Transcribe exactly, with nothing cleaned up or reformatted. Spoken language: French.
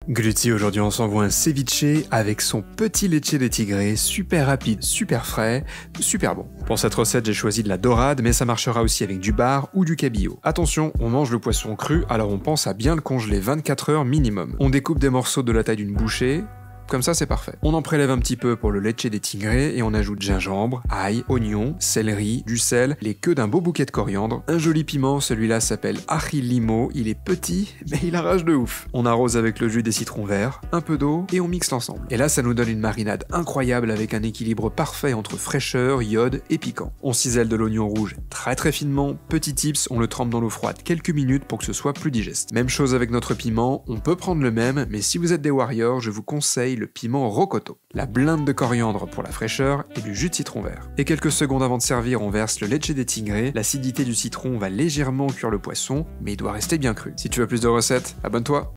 Gluti, aujourd'hui on s'envoie un ceviche avec son petit leche de tigre, super rapide, super frais, super bon. Pour cette recette j'ai choisi de la dorade, mais ça marchera aussi avec du bar ou du cabillaud. Attention, on mange le poisson cru, alors on pense à bien le congeler vingt-quatre heures minimum. On découpe des morceaux de la taille d'une bouchée, comme ça c'est parfait. On en prélève un petit peu pour le leche des tigres et on ajoute gingembre, ail, oignon, céleri, du sel, les queues d'un beau bouquet de coriandre, un joli piment, celui-là s'appelle ají limo, il est petit mais il arrache de ouf. On arrose avec le jus des citrons verts, un peu d'eau et on mixe l'ensemble. Et là ça nous donne une marinade incroyable avec un équilibre parfait entre fraîcheur, iode et piquant. On cisèle de l'oignon rouge très très finement, petit tips, on le trempe dans l'eau froide quelques minutes pour que ce soit plus digeste. Même chose avec notre piment, on peut prendre le même, mais si vous êtes des warriors, je vous conseille le piment rocoto. La blinde de coriandre pour la fraîcheur et du jus de citron vert. Et quelques secondes avant de servir, on verse le leche des tigres, l'acidité du citron va légèrement cuire le poisson, mais il doit rester bien cru. Si tu veux plus de recettes, abonne-toi.